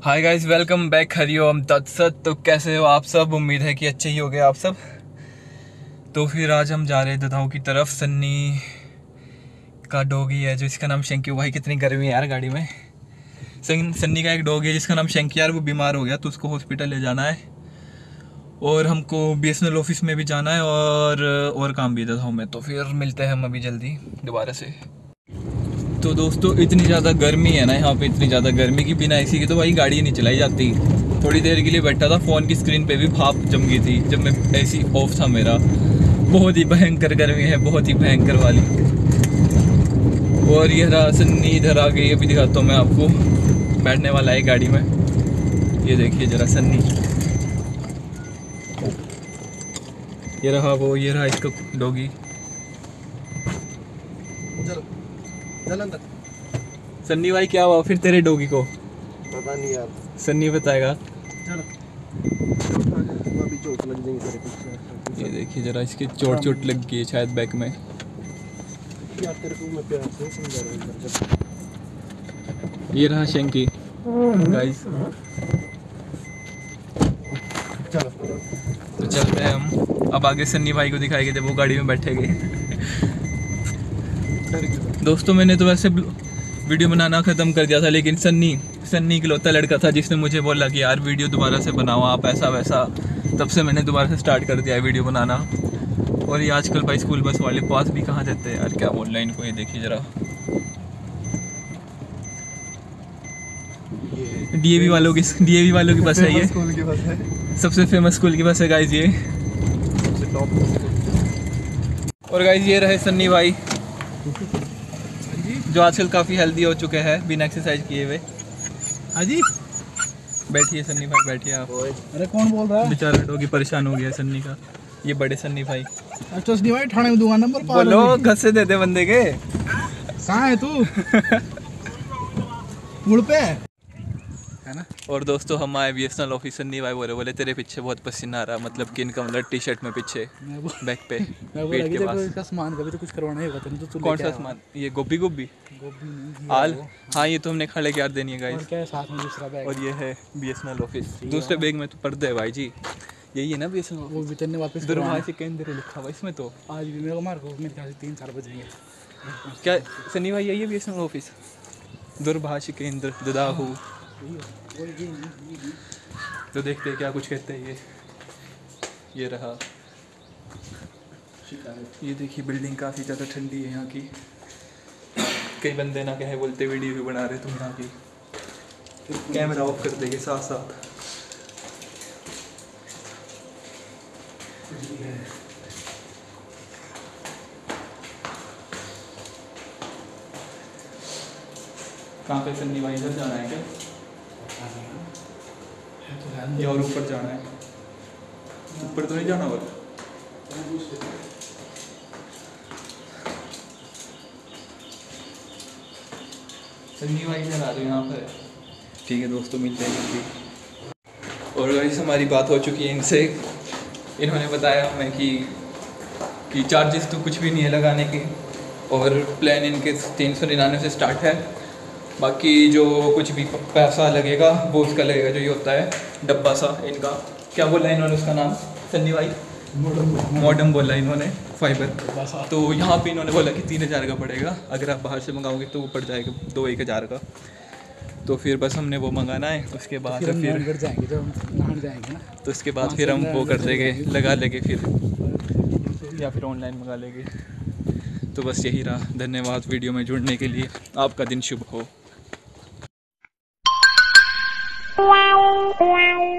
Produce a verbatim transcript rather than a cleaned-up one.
हाय guys, welcome back. हरिओम तत्सत। तो कैसे हो आप सब? उम्मीद है कि अच्छे ही हो गए आप सब। तो फिर आज हम जा रहे हैं ददाऊ की तरफ। सन्नी का डॉगी है जो इसका नाम शंकी। भाई कितनी गर्मी है यार गाड़ी में। सन, सन्नी का एक डॉग है जिसका नाम शंकी। यार वो बीमार हो गया तो उसको हॉस्पिटल ले जाना है, और हमको बीएसएनएल ऑफिस में भी जाना है, और और काम भी है ददाऊ में। तो फिर मिलते हैं हम अभी जल्दी दोबारा से। तो दोस्तों इतनी ज़्यादा गर्मी है ना यहाँ पे, इतनी ज़्यादा गर्मी की बिना एसी की तो भाई गाड़ी नहीं चलाई जाती। थोड़ी देर के लिए बैठा था, फ़ोन की स्क्रीन पे भी भाप जम गई थी जब मैं एसी ऑफ था मेरा। बहुत ही भयंकर गर्मी है, बहुत ही भयंकर वाली। और ये रहा सन्नी इधर आ गई। अभी दिखाता हूँ मैं आपको, बैठने वाला है गाड़ी में। ये देखिए ज़रा सन्नी, ये रहा वो, ये रहा इसका डॉगी। सन्नी भाई क्या हुआ फिर तेरे डॉगी को? पता नहीं यार, सन्नी बताएगा। अभी चोट लग जाएगी तेरे पीछे। ये देखिए जरा, इसकी चोट चोट लग गई है शायद बैक में। यार तेरे को मैं प्यार से समझा रहा हूं। ये रहा शंकी गाइस। चलो तो चलते हैं हम अब आगे। सन्नी भाई को दिखाएंगे जब वो गाड़ी में बैठेंगे। दोस्तों मैंने तो वैसे वीडियो बनाना ख़त्म कर दिया था, लेकिन सन्नी सन्नी इकलौता लड़का था जिसने मुझे बोला कि यार वीडियो दोबारा से बनाओ आप, ऐसा वैसा। तब से मैंने दोबारा से स्टार्ट कर दिया है वीडियो बनाना। और ये आजकल भाई स्कूल बस वाले पास भी कहाँ देते हैं यार, क्या बोलना है इनको। ये देखिए ज़रा, डीएवी वालों की डीएवी वालों की बस है ये। स्कूल की बस है, सबसे फेमस स्कूल की बस है गाइज ये। सबसे टॉप। और गाइज ये रहे सन्नी भाई जो आजकल काफ़ी हेल्दी हो चुके हैं बिना एक्सरसाइज किए हुए। हाँ जी, बैठिए सन्नी भाई, बैठिए आप। अरे कौन बोल रहा है? बेचारा डॉगी परेशान हो गया सन्नी का। ये बड़े सन्नी भाई। अच्छा सन्नी भाई, थाने में दूंगा नंबर। बोलो घसे देते बंदे के। कहाँ है तू? मुड़ पे है ना। और दोस्तों हम आए बीएसएनएल ऑफिस। सन्नी भाई बोले बोले तेरे पीछे बहुत पसीना आ रहा, मतलब कि इनका मतलब टी शर्ट में पीछे बैक पे पीठ के पास। इसका सामान कभी तो कुछ करवाना ही होगा तो तू कौन सा सामान? ये गोभी गोभी गोभी नहीं, आल। हाँ ये तो हमने खा लेके यार देनी है और गाइस। क्या है साथ में दूसरा बैग? और ये है बीएसएनएल ऑफिस। दूसरे बैग में तो पर्दे है भाई जी। यही है ना बीएसएनएल वो वितरने वापस दूरभाष केंद्र लिखा हुआ इसमें। तो आज भी मेरे को मार को मेरे ख्याल से तीन चार बजेंगे। क्या सन्नी भाई यही है बीएसएनएल ऑफिस? दूरभाष केंद्र ददाहू। तो देखते हैं क्या कुछ कहते हैं ये। ये रहा, ये देखिए बिल्डिंग काफ़ी ज़्यादा ठंडी है यहाँ की। कई बंदे ना कहे बोलते वीडियो भी बना रहे तुम यहाँ की। कैमरा ऑफ कर देंगे साथ साथ। कहाँ पे सन्नी भाई? इधर जाना है क्या? या और ऊपर जाना है? ऊपर तो नहीं जाना होगा। सन्नी भाई चला रहे यहाँ पर। ठीक है दोस्तों, मिलते हैं जल्दी। और गाइस हमारी बात हो चुकी है इनसे। इन्होंने बताया हमें कि कि चार्जेस तो कुछ भी नहीं है लगाने के, और प्लान इनके तीन सौ निन्यानवे से स्टार्ट है। बाकी जो कुछ भी पैसा लगेगा वो उसका लगेगा, जो ये होता है डब्बा सा इनका। क्या बोला इन्होंने उसका नाम सन्नी भाई? मॉडम बोला इन्होंने, फाइबर। तो यहाँ पे इन्होंने बोला कि तीन हज़ार का पड़ेगा। अगर आप बाहर से मंगाओगे तो वो पड़ जाएगा दो एक हज़ार का। तो फिर बस हमने वो मंगाना है। उसके बाद फिर, फिर फिर जाएंगे जब हम नहाने जाएंगे ना, तो उसके बाद फिर हम वो कर देंगे, लगा लेंगे फिर, या फिर ऑनलाइन मंगा लेंगे। तो बस यही रहा। धन्यवाद वीडियो में जुड़ने के लिए। आपका दिन शुभ हो।